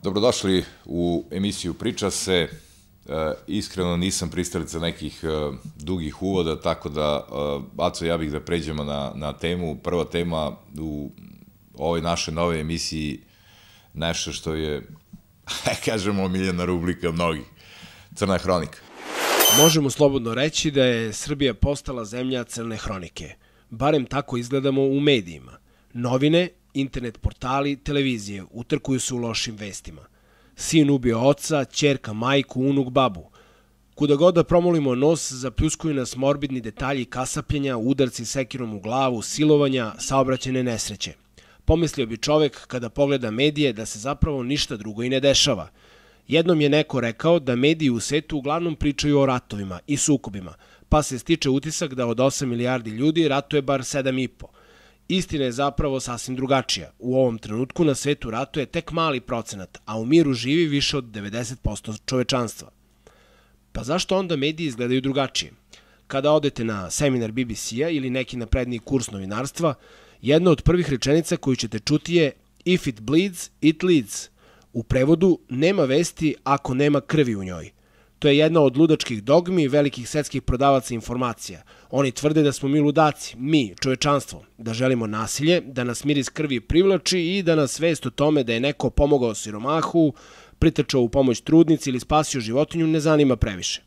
Dobrodošli u emisiju Priča se. Iskreno nisam pristalica nekih dugih uvoda, tako da, Aco, ja bih da pređemo na temu. Prva tema u ovoj našoj nove emisiji, nešto što je, kažemo, omiljena rubrika mnogih, Crna hronika. Možemo slobodno reći da je Srbija postala zemlja crne hronike. Barem tako izgledamo u medijima. Novine, internet portali, televizije utrkuju se u lošim vestima. Sin ubio oca, ćerka majku, unuk babu. Kuda god da promolimo nos, zapljuskuju nas morbidni detalji kasapljenja, udarci sekirom u glavu, silovanja, saobraćajne nesreće. Pomislio bi čovek kada pogleda medije da se zapravo ništa drugo i ne dešava. Jednom je neko rekao da mediji u svetu uglavnom pričaju o ratovima i sukobima, pa se stiče utisak da od 8 milijardi ljudi ratuje bar 7,5. Istina je zapravo sasvim drugačija. U ovom trenutku na svetu ratuje tek mali procenat, a u miru živi više od 90% čovečanstva. Pa zašto onda mediji izgledaju drugačije? Kada odete na seminar BBC-a ili neki napredniji kurs novinarstva, jedna od prvih rečenica koju ćete čuti je "If it bleeds, it leads". U prevodu, nema vesti ako nema krvi u njoj. To je jedna od ludačkih dogmi velikih svetskih prodavaca informacija. Oni tvrde da smo mi ludaci, mi, čovečanstvo, da želimo nasilje, da nas miris krvi privlači i da nas svest o tome da je neko pomogao siromahu, pritrčao u pomoć trudnici ili spasio životinju ne zanima previše.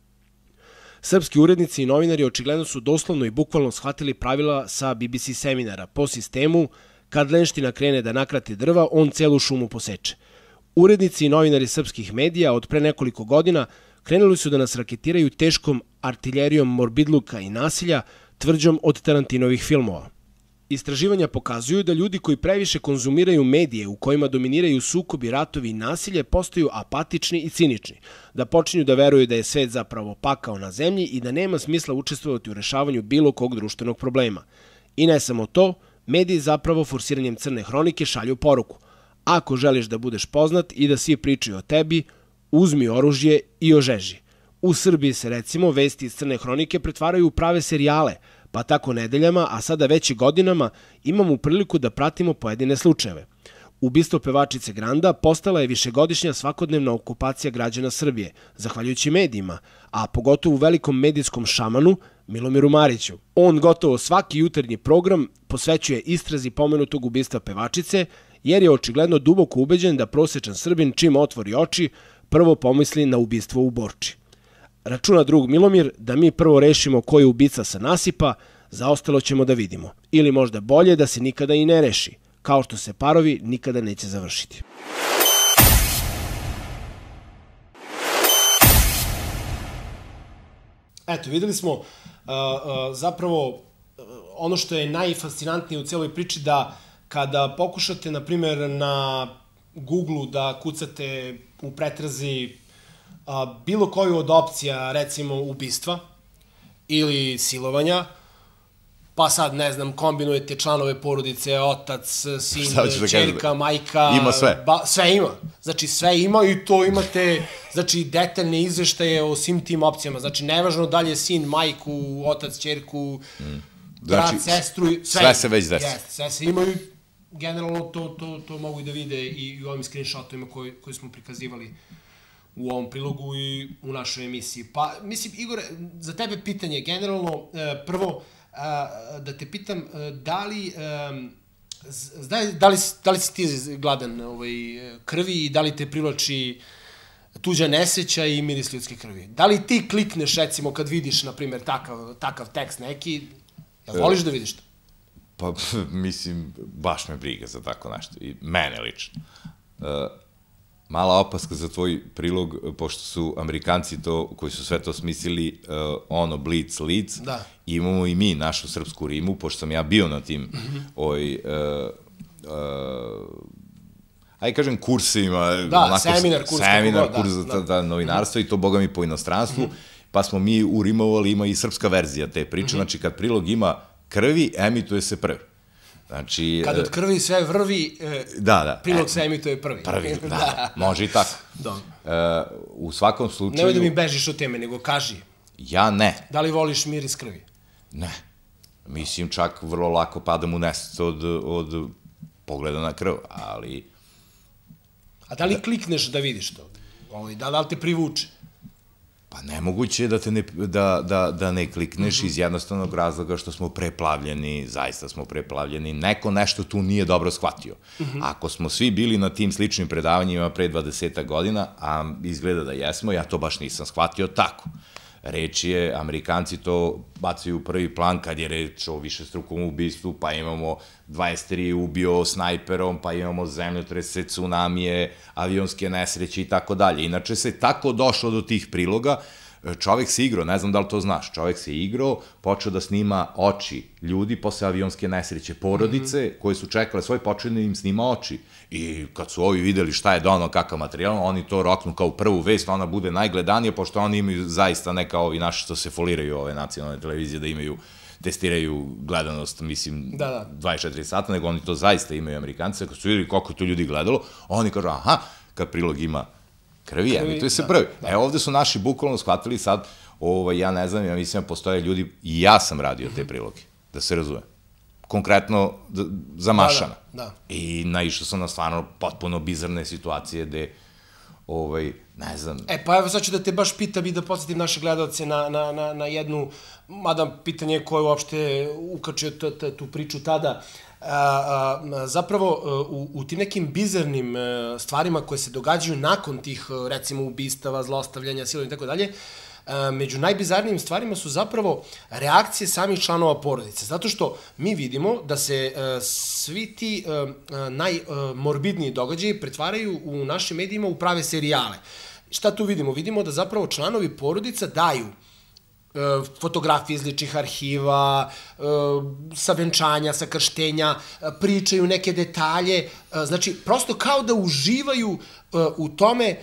Srpski urednici i novinari očigledno su doslovno i bukvalno shvatili pravila sa BBC seminara po sistemu kad lenština krene da nakrati drva, on celu šumu poseče. Urednici i novinari srpskih medija od pre nekoliko godina krenuli su da nas raketiraju teškom artiljerijom morbidluka i nasilja, tvrđom od Tarantinovih filmova. Istraživanja pokazuju da ljudi koji previše konzumiraju medije u kojima dominiraju sukobi, ratovi i nasilje postaju apatični i cinični, da počinju da veruju da je svet zapravo pakao na zemlji i da nema smisla učestvovati u rešavanju bilo kog društvenog problema. I ne samo to, mediji zapravo forsiranjem crne hronike šalju poruku. Ako želiš da budeš poznat i da svi pričaju o tebi, uzmi oružje i ožeži. U Srbiji se, recimo, vesti iz crne hronike pretvaraju u prave serijale, pa tako nedeljama, a sada već i godinama, imamo priliku da pratimo pojedine slučajeve. Ubistvo pevačice Granda postala je višegodišnja svakodnevna okupacija građana Srbije, zahvaljujući medijima, a pogotovo u velikom medijskom šamanu Milomiru Mariću. On gotovo svaki jutarnji program posvećuje istrazi pomenutog ubistva pevačice, jer je očigledno duboko ubeđen da prosečan Srbin čim otvori oči, prvo pomisli na ubistvo u Borči. Računa drug Milomir da mi prvo rešimo ko je ubica sa nasipa, za ostalo ćemo da vidimo. Ili možda bolje da se nikada i ne reši, kao što se parovi nikada neće završiti. Eto, videli smo zapravo ono što je najfascinantnije u celoj priči, da kada pokušate, na primjer, na Google-u da kucate u pretrazi bilo koju od opcija, recimo ubistva ili silovanja, pa sad, ne znam, kombinujete članove porodice, otac, sin, ćerka, majka... Ima sve. Sve ima. Znači, sve ima i to imate, znači, detaljne izveštaje o svim tim opcijama. Znači, nevažno da li je sin, majku, otac, ćerku, brat, sestru... Sve se već desi. Sve se imaju. Generalno, to mogu i da vide i u ovim screenshotovima koji smo prikazivali u ovom prilogu i u našoj emisiji. Pa, mislim, Igore, za tebe pitanje, generalno, prvo, da te pitam, da li si ti gladan krvi i da li te privlači tuđa nesreća i miris ljudske krvi? Da li ti klikneš, recimo, kad vidiš, na primjer, takav tekst neki, jel voliš da vidiš to? Pa, mislim, baš me briga za tako nešto. I mene lično. Mala opaska za tvoj prilog, pošto su Amerikanci to, koji su sve to smislili, ono, Blitz, Leeds, imamo i mi našu srpsku rimu, pošto sam ja bio na tim, ajde kažem, kursima. Da, seminar kurs za novinarstvo i to, boga mi, po inostranstvu, pa smo mi urimovali, ima i srpska verzija te priče, znači kad prilog ima krvi, emituje se prvi. Znači... Kad od krvi sve vrvi, prilog se emituje prvi. Prvi, da, može i tako. U svakom slučaju... Nemoj da mi bežiš od teme, nego kaži. Ja ne. Da li voliš miris krvi? Ne. Mislim, čak vrlo lako padam u nesvest od pogleda na krv, ali... A da li klikneš da vidiš to? Da li te privuče? Pa nemoguće je da ne klikneš iz jednostavnog razloga što smo preplavljeni, zaista smo preplavljeni, neko nešto tu nije dobro shvatio. Ako smo svi bili na tim sličnim predavanjima pre 20 godina, a izgleda da jesmo, ja to baš nisam shvatio tako. Reč je, Amerikanci to bacaju u prvi plan kad je reč o višestrukom ubistvu, pa imamo 23 ubio snajperom, pa imamo zemljotrese, tsunamije, avionske nesreće i tako dalje. Inače se tako došlo do tih priloga, čovek se igrao, ne znam da li to znaš, čovek se igrao, počeo da snima oči ljudi posle avionske nesreće, porodice koje su čekale svoj, počeo da im snima oči. I kad su ovi videli šta je donao, kakav materijal, oni to roknu kao prvu vest, ona bude najgledanija, pošto oni imaju zaista neka ovi naši što se foliraju ove nacionalne televizije da imaju, testiraju gledanost, mislim, 24 sata, nego oni to zaista imaju Amerikanci. Kad su videli koliko to ljudi gledalo, oni kažu, aha, kad prilog ima krvi, emituje se prvi. Ovde su naši bukvalno shvatili sad, ja ne znam, ja mislim da postoje ljudi, i ja sam radio te priloge, da se razume. Konkretno za Mašana. I naišao sam na stvarno potpuno bizarne situacije gde, ne znam... Pa evo sad ću da te baš pitam i da podsjetim naše gledalce na jednu, mada pitanje koje uopšte ukačio tu priču tada, zapravo u tim nekim bizarnim stvarima koje se događaju nakon tih, recimo, ubistava, zlostavljanja, silovanja i tako dalje, među najbizarnijim stvarima su zapravo reakcije samih članova porodice. Zato što mi vidimo da se svi ti najmorbidniji događaji pretvaraju u našim medijima u prave serijale. Šta tu vidimo? Vidimo da zapravo članovi porodica daju fotografije iz ličnih arhiva, sa venčanja, sa krštenja, pričaju neke detalje, znači prosto kao da uživaju u tome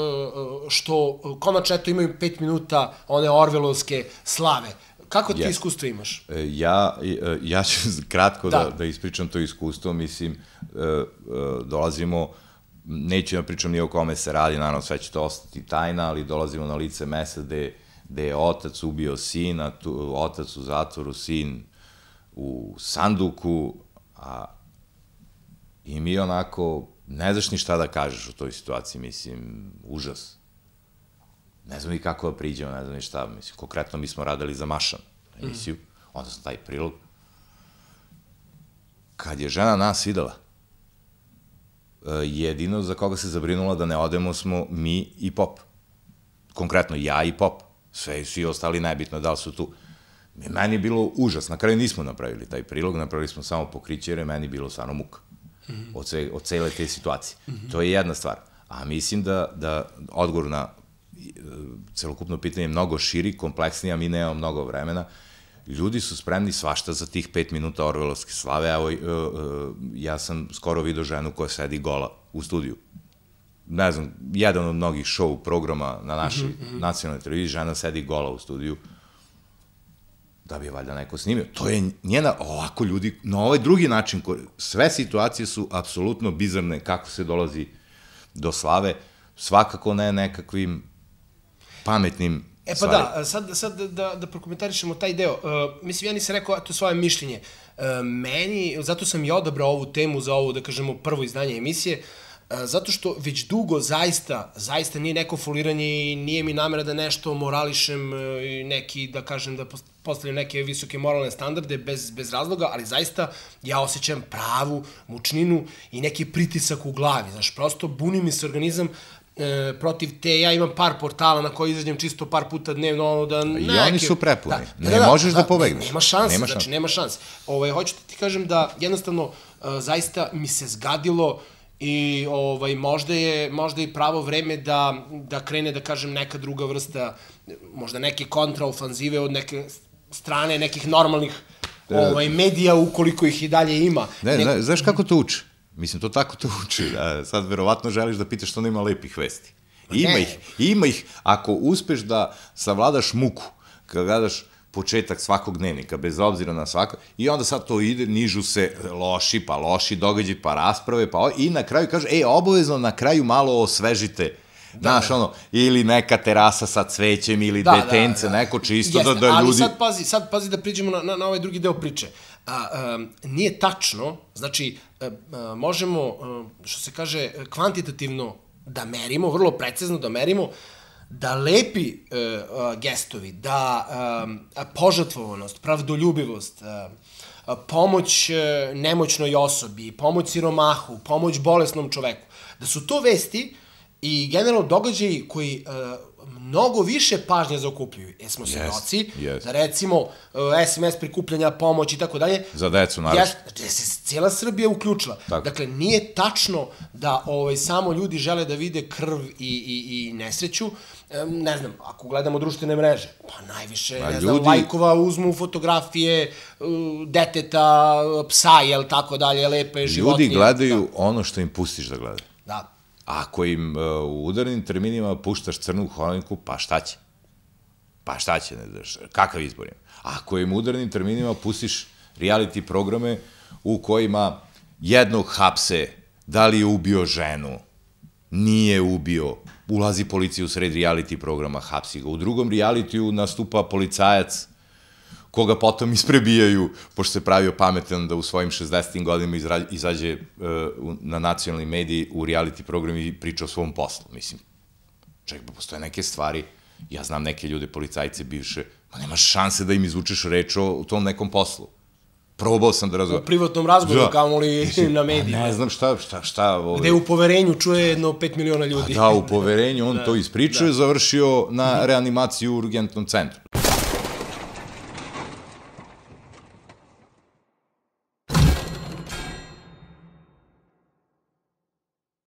što konačno eto imaju 5 minuta one orvelovske slave. Kako ti iskustvo imaš? Ja ću kratko da ispričam to iskustvo, mislim, dolazimo, neću da pričam ni o kome se radi, naravno sve će to ostati tajna, ali dolazimo na lice mesta gde je otac ubio sina, otac u zatvoru, sin u sanduku, i mi onako, ne znaš ni šta da kažeš u toj situaciji, mislim, užas. Ne znam ni kako da priđemo, ne znam ni šta, mislim, konkretno mi smo radili za Mašan emisiju, onda sam taj prilog. Kad je žena nas videla, jedino za koga se zabrinula da ne odemo smo mi i Pop. Konkretno ja i Pop. Svi ostali nebitno da li su tu. Meni je bilo užas. Na kraju nismo napravili taj prilog, napravili smo samo pokriće, jer je meni bilo stvarno muka od cele te situacije. To je jedna stvar. A mislim da odgovor na celokupno pitanje je mnogo širi, kompleksniji, a mi nemamo mnogo vremena. Ljudi su spremni svašta za tih 5 minuta orvelovske slave. Evo, ja sam skoro vidio ženu koja sedi gola u studiju. Ne znam, jedan od mnogih show programa na našoj nacionalnoj televiziji, žena sedi gola u studiju, da bi je valjda neko snimio. To je njena, ovako ljudi, na ovaj drugi način, sve situacije su apsolutno bizarne kako se dolazi do slave, svakako ne nekakvim pametnim stvarima. Pa da, sad da prokomentarišemo taj deo. Mislim, ja nisam rekao to svoje mišljenje. Meni, zato sam i odabrao ovu temu za ovo, da kažemo, prvo izdanje emisije, zato što već dugo zaista nije neko foliranje i nije mi namera da nešto morališem i neki, da kažem, da postavljam neke visoke moralne standarde bez razloga, ali zaista ja osjećam pravu mučninu i neki pritisak u glavi. Znaš, prosto buni mi se organizam protiv te, ja imam par portala na koji izađem čisto par puta dnevno, ono da... I oni su prepuni, ne možeš da pobegneš. Nema šanse, znači nema šanse. Hoću da ti kažem da jednostavno zaista mi se zgadilo i možda je pravo vreme da krene, da kažem, neka druga vrsta, možda neke kontraofanzive od neke strane nekih normalnih medija, ukoliko ih i dalje ima. Ne, znaš kako to uči? Mislim, to tako to uči. Sad verovatno želiš da pitaš što nema lepih vesti. Ima ih. Ako uspeš da savladaš muku, kada gledaš početak svakog dnevnika, bez obzira na svako, i onda sad to ide, nižu se loši događaj, pa rasprave, i na kraju kaže, obavezno na kraju malo osvežite, znaš, ono, ili neka terasa sa cvećem, ili detence, neko čisto da ljudi... Ali sad pazi da priđemo na ovaj drugi deo priče. nije tačno, znači, možemo, što se kaže, kvantitativno da merimo, vrlo precizno da merimo, da lepi gestovi, da požrtvovanost, pravdoljubivost, pomoć nemoćnoj osobi, pomoć siromahu, pomoć bolesnom čoveku, da su to vesti i generalno događaji koji mnogo više pažnje zaokupljaju. Smo svedoci da recimo SMS prikupljanja pomoći i tako dalje. Za decu, naravno. Da se cijela Srbija uključila. Dakle, nije tačno da samo ljudi žele da vide krv i nesreću. Ne znam, ako gledamo društvene mreže, pa najviše, ne znam, lajkova uzmu fotografije deteta, psa, jel tako dalje, lepe životinje. Ljudi gledaju ono što im pustiš da gledaju. Da. Ako im u udarnim terminima puštaš crnu hroniku, pa šta će? Pa šta će? Kakav izbor ima? Ako im u udarnim terminima pustiš reality programe u kojima jednog hapse, da li je ubio ženu, nije ubio, ulazi policija u sred reality programa, hapsi ga. U drugom realitiju nastupa policajac koga potom isprebijaju, pošto se pravio pametan da u svojim 60. godinama izađe na nacionalni mediji u reality program i priča o svom poslu. Mislim, čekaj, pa postoje neke stvari, ja znam neke ljude, policajce bivše, ma nemaš šanse da im izvučeš reč o tom nekom poslu. Probao sam da razgovaram. U privatnom razgovoru, kao li na medijima. Ne znam šta... Gde u poverenju čuje jedno 5 miliona ljudi. Da, u poverenju on to ispričao i završio na reanimaciji u urgentnom centru.